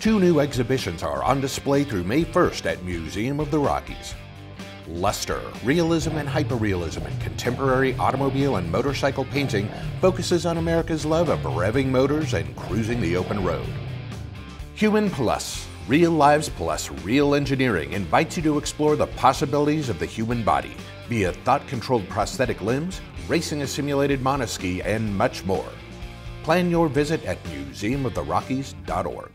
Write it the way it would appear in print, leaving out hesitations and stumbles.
2 new exhibitions are on display through May 1st at Museum of the Rockies. Luster, Realism and Hyperrealism in Contemporary Automobile and Motorcycle Painting focuses on America's love of revving motors and cruising the open road. Human Plus, Real Lives Plus Real Engineering invites you to explore the possibilities of the human body via thought-controlled prosthetic limbs, racing a simulated monoski, and much more. Plan your visit at museumoftherockies.org.